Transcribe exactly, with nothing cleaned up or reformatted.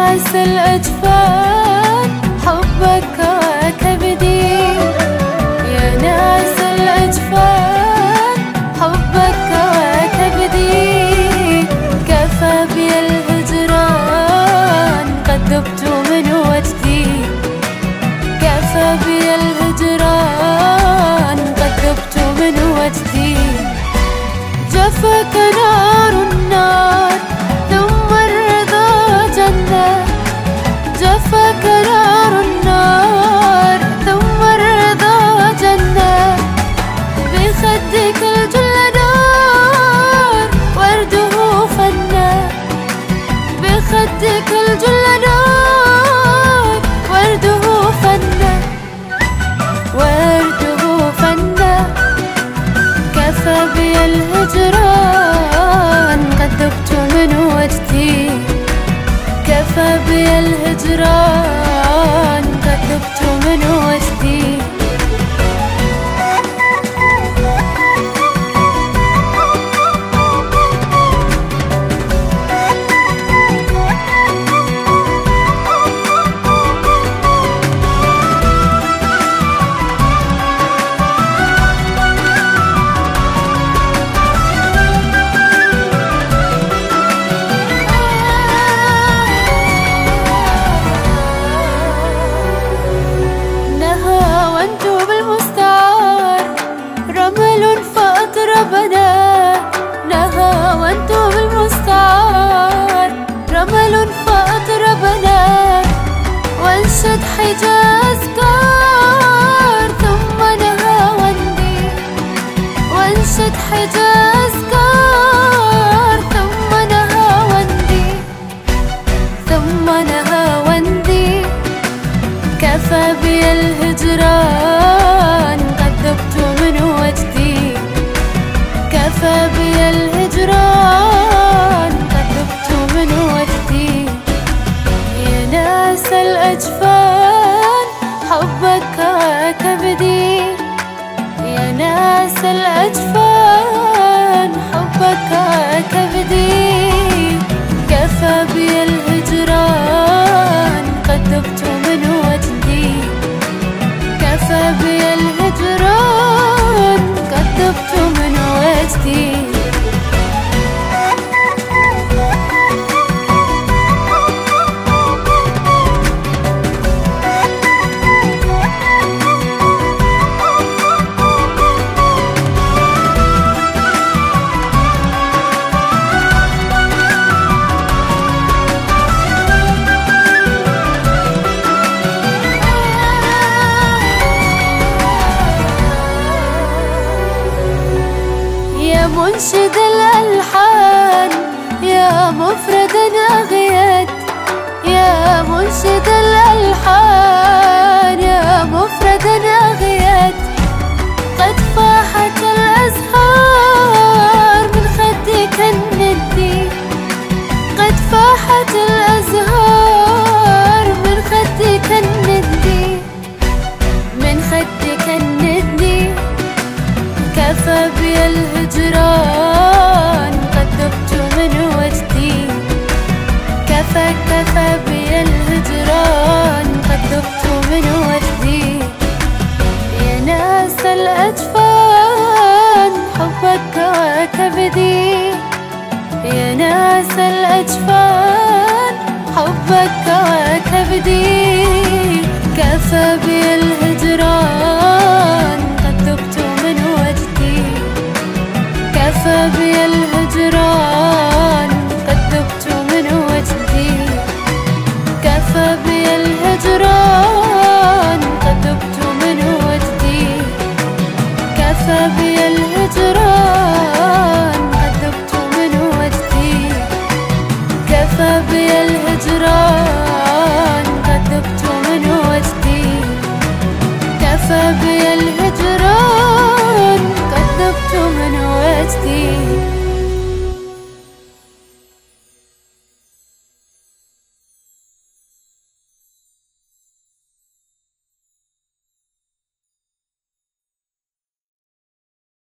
ناس الأجفان حبك كبدي، يا ناس الأجفان حبك كبدي. كفى بي الهجران قد ذبت من وجدي، كفى بي الهجران قد ذبت من وجدي. جفاك نار النار ثم الرضا جنة، جفاك نار النار ثم الرضا جنة. بخدك الجل نار ورده فنة، بخدك الجل نار ورده فنة، ورده فنة. كفى بي الهجران قد ذبت من وجدي، كفى بي الهجران قد ذبت من وجدي. نهاونت بالمستعار رمل فأطربنا، وانشد حجاز كار ثم نهاوندي، وانشد حجاز كار ثم نهاوندي، ثم نهاوندي. كفى بي الهجران قد ذبت من وجدي، كفى بي الهجران قد ذبت من وجدي. يا ناس الأجفان حبك كبدي، يا ناس الأجفان حبك كبدي. كفى بي الهجران قد ذبت من وجدي، كفى بي الهجران قد ذبت من وجدي. منشد الألحان يا مفردا أغيد، يا منشد الألحان يا مفردا أغيد. قد فاحت الأزهار من خدك الندي، قد فاحت الأزهار من خدك الندي، من خدك الندي. كفى بي الهجران قد ذبت من وجدي، كفى كفى بي الهجران قد ذبت من وجدي. يا ناس الأجفان حبك كبدي، يا ناس الأجفان حبك كبدي. كفى بي الهجران قد ذبت من وجدي، كفى بي الهجران قد ذبت من وجدي، كفى بي الهجران قد ذبت من وجدي، كفى بي الهجران قد ذبت من وجدي، كفى بي الهجران قد ذبت من وجدي، كفى بي الهجران قد ذبت من وجدي.